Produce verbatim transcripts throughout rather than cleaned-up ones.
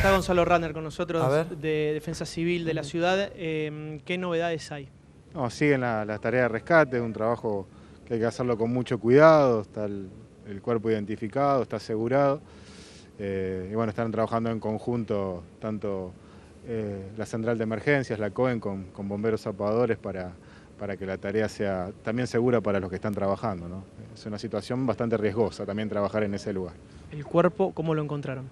Está Gonzalo Ranner con nosotros, A ver. de Defensa Civil de la ciudad. Eh, ¿Qué novedades hay? No, siguen las la tareas de rescate, es un trabajo que hay que hacerlo con mucho cuidado, está el, el cuerpo identificado, está asegurado. Eh, y bueno, están trabajando en conjunto tanto eh, la central de emergencias, la COEN, con, con bomberos zapadores para, para que la tarea sea también segura para los que están trabajando, ¿no? Es una situación bastante riesgosa también trabajar en ese lugar. ¿El cuerpo cómo lo encontraron?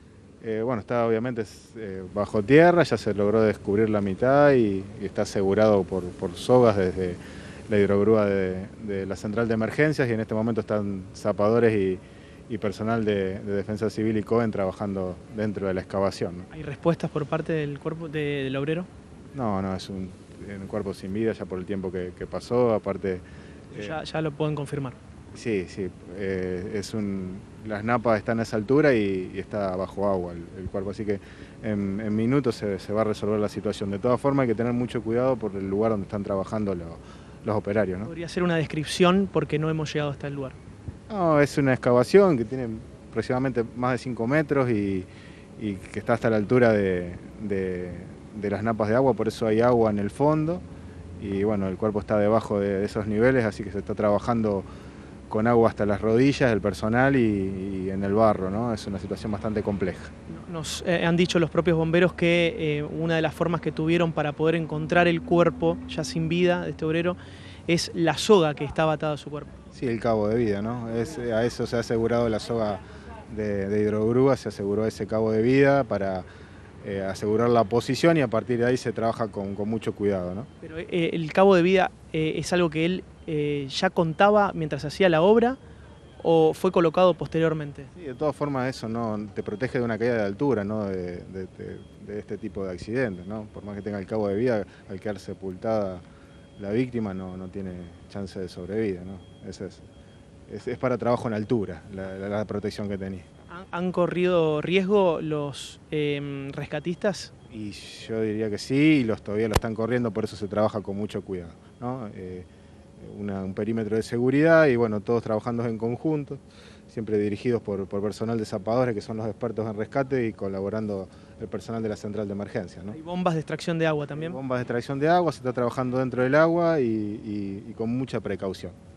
Eh, bueno, está obviamente eh, bajo tierra, ya se logró descubrir la mitad y, y está asegurado por, por sogas desde la hidrogrúa de, de la central de emergencias, y en este momento están zapadores y, y personal de, de Defensa Civil y COEN trabajando dentro de la excavación, ¿no? ¿Hay respuestas por parte del cuerpo de- del obrero? No, no, es un, un cuerpo sin vida ya por el tiempo que, que pasó, aparte... eh, Ya, ya lo pueden confirmar. Sí, sí, eh, es un, las napas están a esa altura y, y está bajo agua el, el cuerpo, así que en, en minutos se, se va a resolver la situación. De todas formas hay que tener mucho cuidado por el lugar donde están trabajando lo, los operarios, ¿no? ¿Podría ser una descripción porque no hemos llegado hasta el lugar? No, es una excavación que tiene aproximadamente más de cinco metros y, y que está hasta la altura de, de, de las napas de agua, por eso hay agua en el fondo y bueno, el cuerpo está debajo de, de esos niveles, así que se está trabajando con agua hasta las rodillas del personal y, y en el barro, ¿no? Es una situación bastante compleja. Nos eh, han dicho los propios bomberos que eh, una de las formas que tuvieron para poder encontrar el cuerpo ya sin vida de este obrero es la soga que estaba atada a su cuerpo. Sí, el cabo de vida, ¿no? Es, a eso se ha asegurado la soga de, de hidrogrúa, se aseguró ese cabo de vida para eh, asegurar la posición y a partir de ahí se trabaja con, con mucho cuidado, ¿no? Pero eh, el cabo de vida eh, es algo que él eh, ya contaba mientras hacía la obra o fue colocado posteriormente. Sí, de todas formas eso no te protege de una caída de altura, ¿no? de, de, de, de este tipo de accidentes, ¿no? Por más que tenga el cabo de vida, al quedar sepultada la víctima no, no tiene chance de sobrevida, ¿no? Eso es, es, es para trabajo en altura, la, la, la protección que tenía. ¿Han, han corrido riesgo los eh, rescatistas? Y yo diría que sí, y los todavía lo están corriendo, por eso se trabaja con mucho cuidado, ¿no? Eh, una, un perímetro de seguridad y bueno, todos trabajando en conjunto, siempre dirigidos por, por personal de zapadores que son los expertos en rescate y colaborando el personal de la central de emergencia, ¿no? ¿Hay bombas de extracción de agua también? Hay bombas de extracción de agua, se está trabajando dentro del agua y, y, y con mucha precaución.